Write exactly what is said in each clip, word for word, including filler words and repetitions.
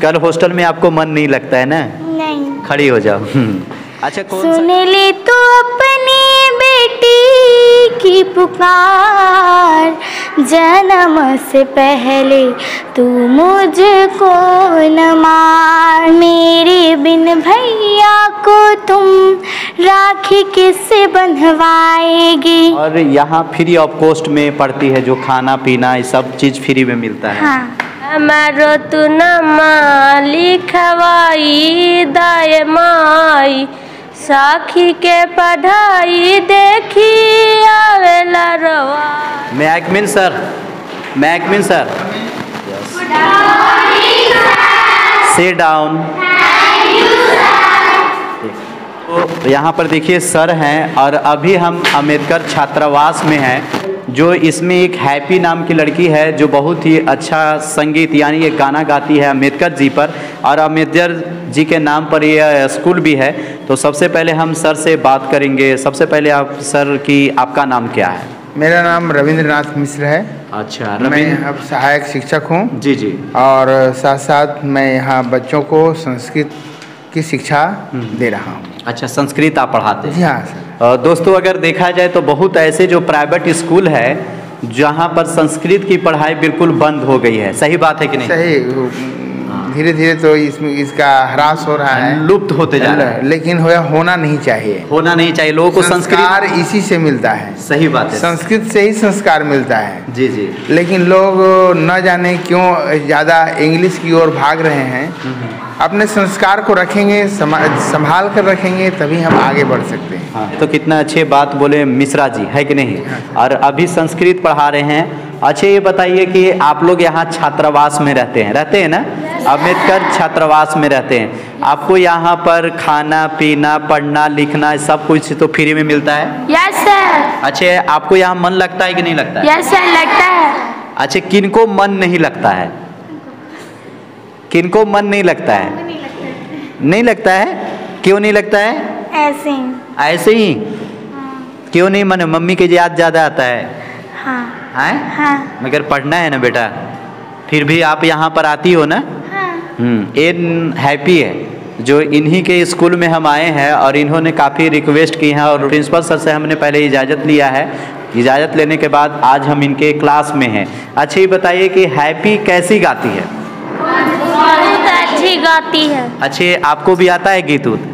कल हॉस्टल में आपको मन नहीं लगता है ना? नहीं। खड़ी हो जाओ। अच्छा, कौन सुन ले तो अपनी बेटी की पुकार, जन्म से पहले तू मुझको न मार। मेरे बिन भैया को तुम राखी किससे बंधवाएगी? और यहाँ फ्री ऑफ कॉस्ट में पड़ती है, जो खाना पीना ये सब चीज़ फ्री में मिलता है। हाँ। हमारो तू नमा लिखवाई दाए माई, साखी के पढ़ाई देखी आवेला रवा। मैकमिन सर, मैकमिन सर, सिट डाउन। तो यहाँ पर देखिए सर हैं, और अभी हम अम्बेडकर छात्रावास में हैं, जो इसमें एक हैप्पी नाम की लड़की है जो बहुत ही अच्छा संगीत यानी एक गाना गाती है अम्बेडकर जी पर, और अम्बेडकर जी के नाम पर यह स्कूल भी है। तो सबसे पहले हम सर से बात करेंगे। सबसे पहले आप सर की आपका नाम क्या है? मेरा नाम रविंद्रनाथ मिश्र है। अच्छा, मैं अब सहायक शिक्षक हूँ। जी जी। और साथ साथ मैं यहाँ बच्चों को संस्कृत की शिक्षा दे रहा हूँ। अच्छा, संस्कृत आप पढ़ाते हैं? जी हाँ सर। दोस्तों, अगर देखा जाए तो बहुत ऐसे जो प्राइवेट स्कूल है जहाँ पर संस्कृत की पढ़ाई बिल्कुल बंद हो गई है, सही बात है कि नहीं? सही। धीरे धीरे तो इसमें इसका ह्रास हो रहा है, लुप्त होते जा रहा है, लेकिन हो, होना नहीं चाहिए। होना नहीं चाहिए। लोगों को संस्कार इसी से मिलता है। सही बात है, संस्कृत से ही संस्कार मिलता है। जी जी। लेकिन लोग न जाने क्यों ज़्यादा इंग्लिश की ओर भाग रहे हैं। अपने संस्कार को रखेंगे, संभाल कर रखेंगे, तभी हम आगे बढ़ सकते हैं। हाँ, तो कितना अच्छे बात बोले मिश्रा जी, है कि नहीं? और अभी संस्कृत पढ़ा रहे हैं। अच्छा, ये बताइए कि आप लोग यहाँ छात्रावास में रहते हैं, रहते हैं ना? अम्बेडकर छात्रावास में रहते हैं। आपको यहाँ पर खाना पीना पढ़ना लिखना सब कुछ तो फ्री में मिलता है? Yes sir. अच्छा, आपको यहाँ मन लगता है कि नहीं लगता है? यस सर, लगता है। अच्छा, किनको मन नहीं लगता है? किनको मन नहीं लगता है? नहीं लगता है। क्यों नहीं लगता है? ऐसे ही। ऐसे ही? हाँ। क्यों नहीं? मन मम्मी के याद ज़्यादा आता है? हाँ। हैं? हाँ। मगर पढ़ना है ना बेटा, फिर भी आप यहाँ पर आती हो ना? हाँ। हम्म इन हैप्पी है जो इन्हीं के स्कूल में हम आए हैं, और इन्होंने काफ़ी रिक्वेस्ट की है, और प्रिंसिपल सर से हमने पहले इजाज़त लिया है। इजाज़त लेने के बाद आज हम इनके क्लास में हैं। अच्छा, ये बताइए कि हैप्पी कैसी गाती है? बहुत अच्छी गाती है। अच्छे, आपको भी आता है गीत उत?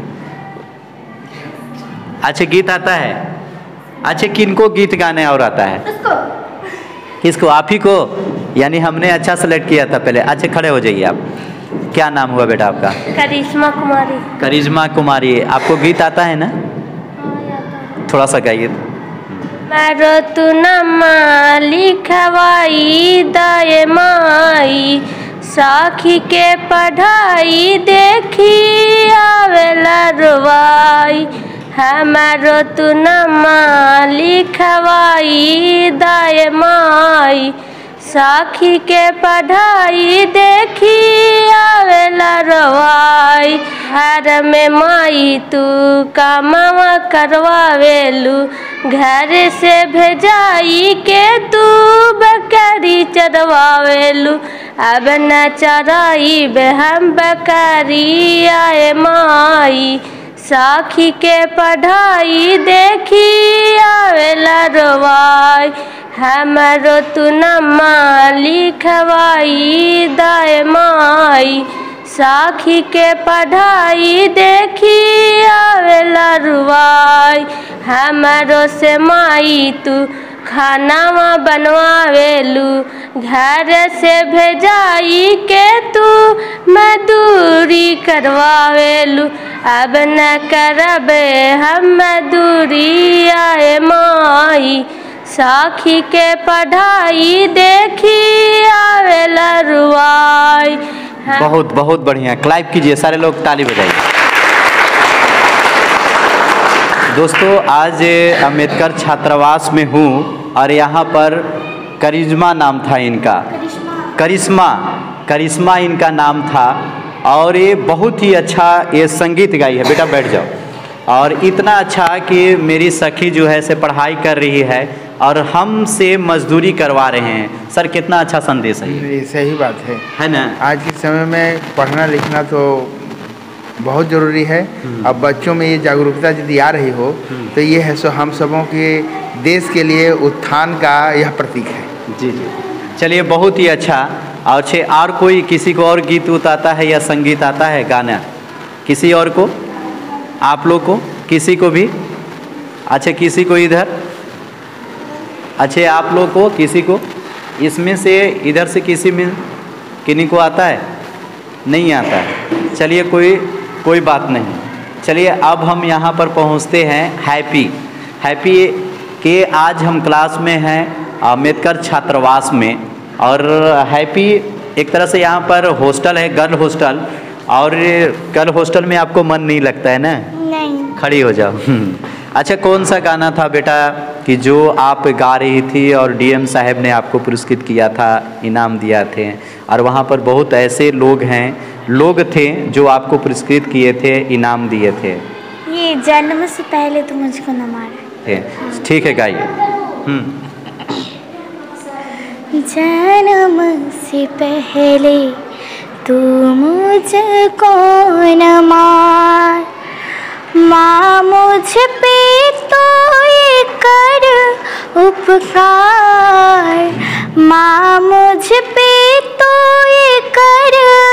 अच्छे, गीत आता है। अच्छे, किनको गीत गाने और आता है? उसको। किसको? आप ही को? यानी हमने अच्छा सेलेक्ट किया था पहले। अच्छे, खड़े हो जाइए आप। क्या नाम हुआ बेटा आपका? करिश्मा कुमारी। करिश्मा कुमारी। आपको गीत आता है ना? थोड़ा सा गाइए। मारो तू नमा लिखवाई दाए माई, साखी के पढ़ाई देखी आवेला रुवाई। हमारो तू नमा लिखवाई दाए माई, साखी के पढ़ाई देखी आवेला रवाई। हर में माई तू कामवा करवावेलू, घर से भेजाई के तू बकरी चरवावेलू। अब न चराई बे हम बकरी आए माई, साखी के पढ़ाई देखी आवेला रवाई। हमारो तू नमा लिखवाई दाए माई, साखी के पढ़ाई देखी आवेला रुवाई। हमारो से माई तू खानावा बनवावेलू, घर से भेजाई के तू मजदूरी करवावेलू। अब न करबे हम मजदूरी आए माई, साखी के पढ़ाई देखी आवेला रुवाई। बहुत बहुत बढ़िया, क्लैप कीजिए सारे लोग, ताली बजाइए। दोस्तों, आज अम्बेडकर छात्रावास में हूँ, और यहाँ पर करिश्मा नाम था इनका। करिश्मा करिश्मा इनका नाम था, और ये बहुत ही अच्छा ये संगीत गाई है। बेटा बैठ जाओ। और इतना अच्छा कि मेरी सखी जो है से पढ़ाई कर रही है और हमसे मजदूरी करवा रहे हैं। सर कितना अच्छा संदेश है ये। ये सही बात है है ना। आज के समय में पढ़ना लिखना तो बहुत ज़रूरी है। अब बच्चों में ये जागरूकता यदि आ रही हो तो ये है सो हम सबों के देश के लिए उत्थान का यह प्रतीक है। जी जी चलिए बहुत ही अच्छा। और छे और कोई किसी को और गीत उत आता है या संगीत आता है गाना किसी और को, आप लोग को किसी को भी? अच्छा किसी को इधर, अच्छा आप लोग को किसी को इसमें से इधर से किसी में किन्हीं को आता है? नहीं आता है। चलिए कोई कोई बात नहीं। चलिए अब हम यहाँ पर पहुँचते हैं हैप्पी हैप्पी के आज हम क्लास में हैं अम्बेडकर छात्रावास में। और हैप्पी एक तरह से यहाँ पर हॉस्टल है, गर्ल हॉस्टल। और गर्ल हॉस्टल में आपको मन नहीं लगता है ना? नहीं। खड़ी हो जाओ। अच्छा कौन सा गाना था बेटा कि जो आप गा रही थी और डीएम साहब ने आपको पुरस्कृत किया था, इनाम दिया थे, और वहाँ पर बहुत ऐसे लोग हैं लोग थे जो आपको पुरस्कृत किए थे, इनाम दिए थे? ये जन्म से पहले तो मुझको न मारे। ठीक है गाइए। हम्म जन्म से पहले तू मुझको न मार, माँ मुझ पे तो ये कर उपकार, माँ मुझ पे तो ये कर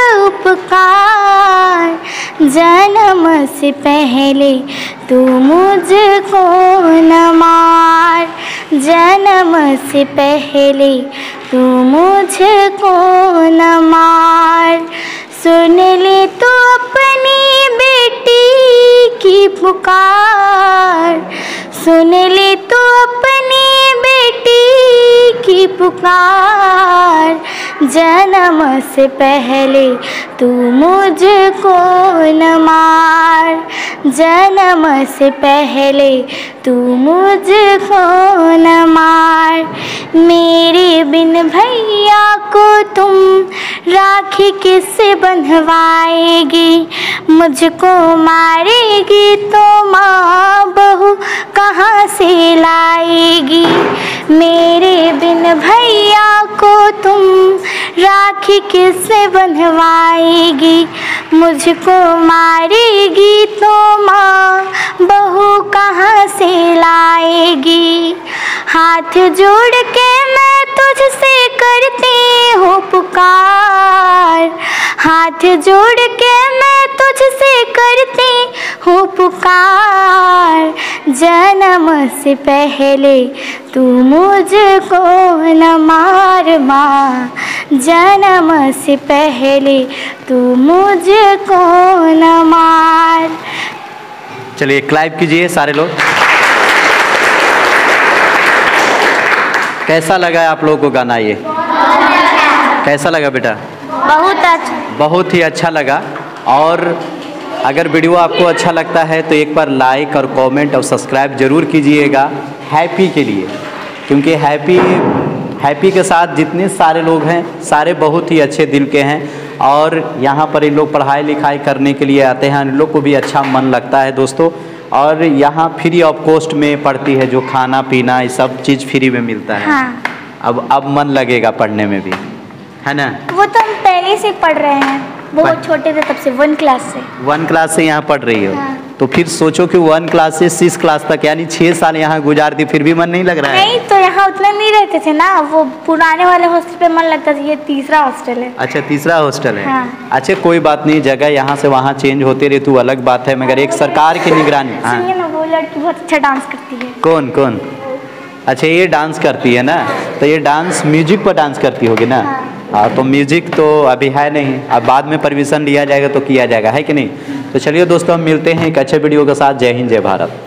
उपकार, जन्म से पहले तू मुझको न मार, जन्म से पहले तू मुझको न मार, सुन ले तू अपनी बेटी की पुकार, सुन ले तू अपनी बेटी की पुकार, जन्म से पहले तू मुझको न मार, जन्म से पहले तू मुझको न मार, मेरे बिन भैया को तुम राखी किससे बंधवाएगी, मुझको मारेगी तो माँ बहू कहाँ से लाएगी, मेरे बिन भैया को तुम राखी किससे बंधवाएगी, मुझको मारेगी तो माँ बहू कहाँ से लाएगी, हाथ जोड़ के मैं तुझसे करती हूँ पुकार, हाथ जोड़ के मैं तुझसे करती हूँ पुकार, जन्म से पहले तू मुझको न मार माँ, जन्म से पहले तू मुझको न मार। चलिए क्लैप कीजिए सारे लोग। कैसा लगा आप लोगों को गाना ये? कैसा लगा बेटा? बहुत अच्छा। बहुत ही अच्छा लगा। और अगर वीडियो आपको अच्छा लगता है तो एक बार लाइक और कमेंट और सब्सक्राइब ज़रूर कीजिएगा हैप्पी के लिए, क्योंकि हैप्पी हैप्पी के साथ जितने सारे लोग हैं सारे बहुत ही अच्छे दिल के हैं। और यहाँ पर इन लोग पढ़ाई लिखाई करने के लिए आते हैं, इन लोग को भी अच्छा मन लगता है दोस्तों। और यहाँ फ्री ऑफ कॉस्ट में पढ़ती है, जो खाना पीना ये सब चीज़ फ्री में मिलता है। हाँ। अब अब मन लगेगा पढ़ने में भी, है ना? वो तो हम पहले से पढ़ रहे हैं, बहुत छोटे थे तब से, वन क्लास से। वन क्लास से यहाँ पढ़ रही हो? हाँ। तो फिर सोचो कि वन क्लास से सिक्स क्लास तक यानी छः साल यहाँ गुजार दी, फिर भी मन नहीं लग रहा है? नहीं तो यहाँ उतना नहीं रहते थे ना, वो पुराने वाले हॉस्टल पे मन लगता था, ये तीसरा हॉस्टल है। अच्छा तीसरा हॉस्टल है। हाँ। अच्छा कोई बात नहीं, जगह यहाँ से वहाँ चेंज होते रहे तो अलग बात है, मगर एक सरकार की निगरानी। हाँ सुनिए ना, वो लड़की बहुत अच्छा डांस करती है। कौन कौन? अच्छा ये डांस करती है ना, तो ये डांस म्यूजिक पर डांस करती होगी ना? हाँ तो म्यूजिक तो अभी है नहीं, अब बाद में परमिशन लिया जाएगा तो किया जाएगा, है कि नहीं? तो चलिए दोस्तों हम मिलते हैं एक अच्छे वीडियो के साथ। जय हिंद जय भारत।